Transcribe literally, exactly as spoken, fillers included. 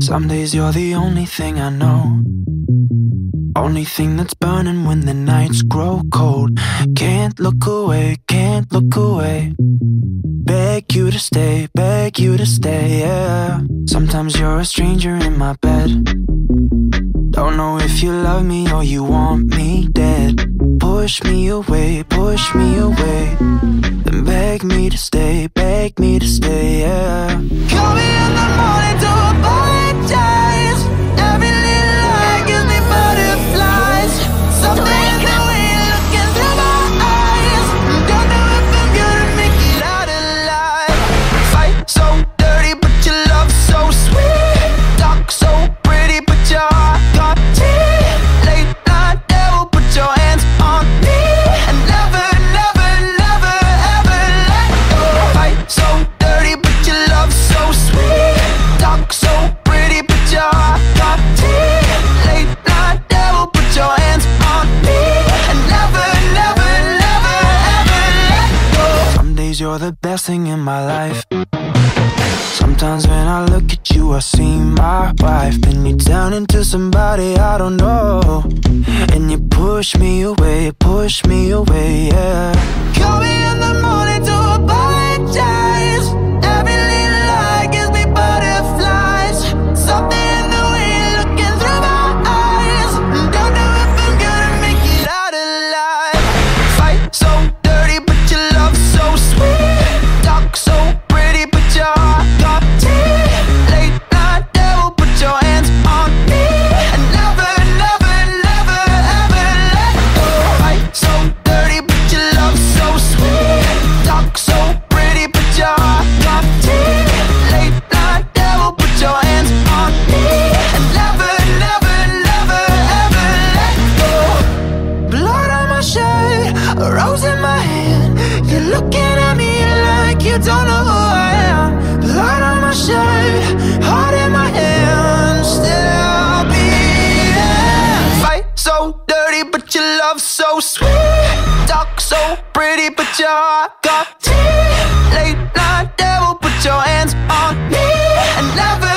Some days you're the only thing I know, only thing that's burning when the nights grow cold. Can't look away, can't look away. Beg you to stay, beg you to stay, yeah. Sometimes you're a stranger in my bed. Don't know if you love me or you want me dead. Push me away, push me away, then beg me to stay, beg me to stay, yeah. Call me in the morning to apologize. Every little lie gives me butterflies. Something in the way you're looking through my eyes. Don't know if I'm gonna make it out alive. Fight so dirty but your love so sweet. Talk so pretty but your heart got teeth. Late night devil, put your hands on me and never, never, never, ever let go. Fight so dirty but your love so sweet. Talk so pretty but your heart got teeth. Late night devil, put your hands on me and never, never, never, ever let go. Some days you're the best thing in my life. Sometimes when I look at you, I see my wife. Then you turn into somebody I don't know, and you push me away, push me away, yeah. Call me in the morning to apologize. Every little lie gives me butterflies. Something in the way you're looking through my eyes. Don't know if I'm gonna make it out alive. Fight so dirty but your love so sweet. Talk so pretty but your heart got teeth. Late night devil, put your hands on me and never, never, never, ever let go. Fight so dirty but your love so sweet. Talk so pretty but your heart got teeth. Late night devil, put your hands on me and never, never, never, ever let go. Blood on my shirt, a rose in my hand. You're looking at me like you don't know who I am. Blood on my shirt, heart in my hand. Still I'll be there. Fight so dirty but your love so sweet. Talk so pretty but your heart got teeth. Late night devil, put your hands on me and never,